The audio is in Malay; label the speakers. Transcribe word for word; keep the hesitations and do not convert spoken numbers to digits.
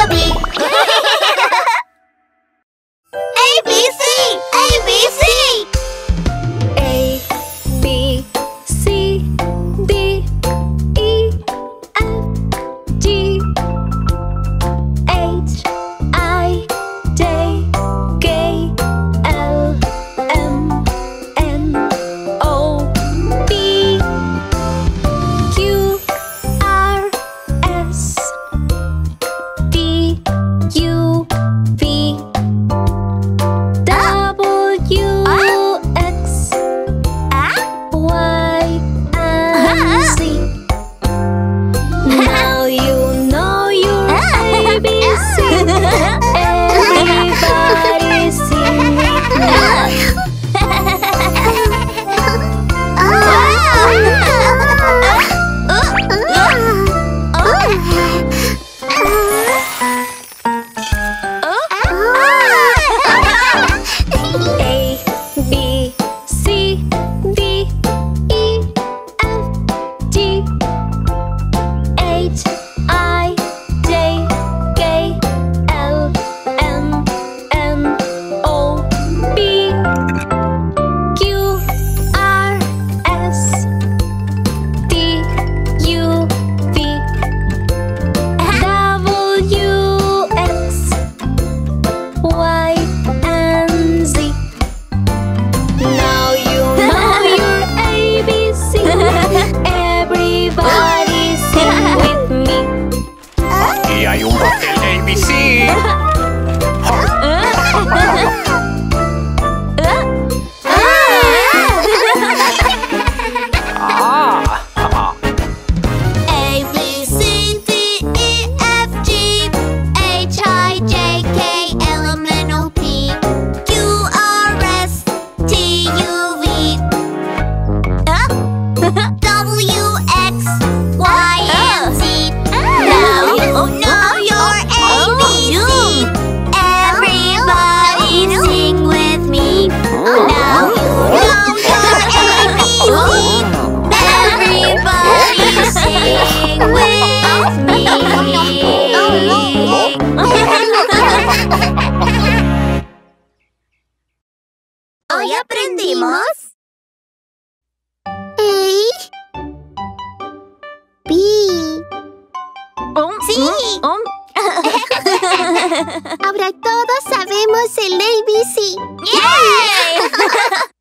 Speaker 1: Pandobi. A, B, C, A, B, C.
Speaker 2: A, B, C, D, E, F, G, H, I, J, K, L, M, N, O, P, Q, R, S, T, U, V, W, X, Y, and Z. Now you know your A B C. Everybody sing with me. A, B, C, D, E, F, G, H, I, J, K, L, M, N, O, P, Q, R, S, T, U, V, W, X, Y, and Z. Now you know your A B C. Everybody sing with me.
Speaker 3: Y hay un pastel A B C. Ah.
Speaker 1: A, B, C, D, E, F, G, H, I, J, K, L, M, N, O, P, Q, R, S, T, U, V, W, X, Y, and Z. Now you know your A B C. Everybody sing with me. Now you know your A B C. Everybody sing with me. Hoy aprendimos A, B, sí. Ahora todos sabemos el A B C. ¡Yay!